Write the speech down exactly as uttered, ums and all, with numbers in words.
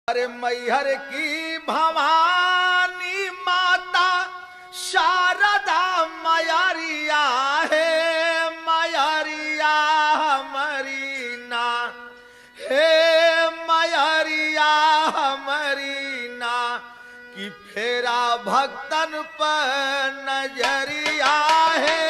अरे मैहर की भवानी माता शारदा मयरिया है, मयरिया मरीना हे मयरिया मरीना की फेरा भक्तन पर नजरिया है।